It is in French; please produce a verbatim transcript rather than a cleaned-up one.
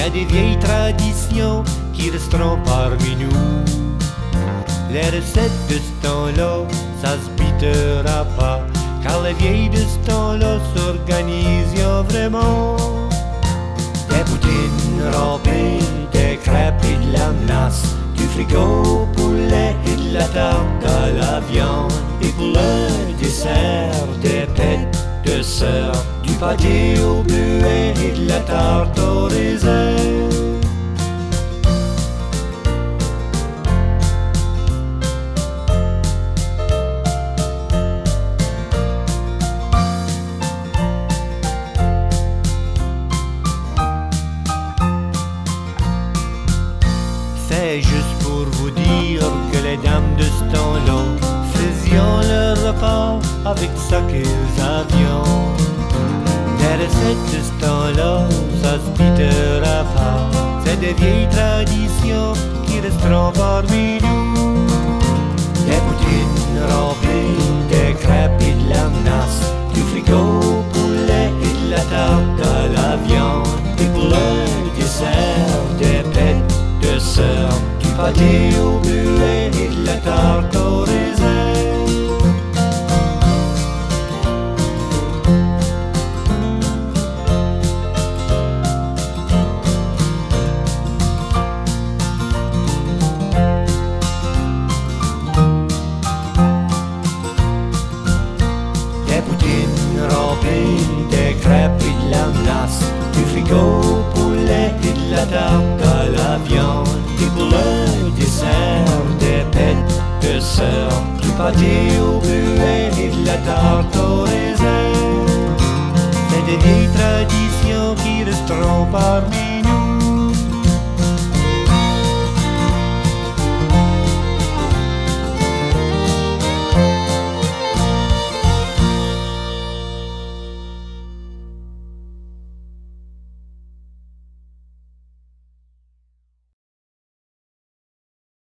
y a des vieilles traditions qui resteront parmi nous. Les recettes de ce temps-là, ça se bitera pas, car les vieilles de ce temps-là s'organisent y'a vraiment. Des poutines râpées, des crêpes et de la menace, du frigo au poulet et de la tarte à la viande. Et pour le dessert, des pêtes de sœur, du pâté au buet et de la tarte au raisin. C'est juste pour vous dire que les dames de ce temps-là faisions leur repas avec ça qu'ils avions. Les recettes de ce temps-là, ça se bitera pas, c'est des vieilles traditions qui resteront parmi nous. Des poutines râpées, des crêpes et de la menace, du frigo au poulet et de la tarte à la viande. Et pour le dessert, des pêtes de sœur, du pâté au buet et de la tarte au raisin. Des poutines râpées, des crêpes et de la menace, du frigo au poulet et de la tarte à la viande. Et pour le dessert, des pêtes de sœur, du pâté au buet et de la tarte au raisin. C'est des vieilles traditions qui resteront parmi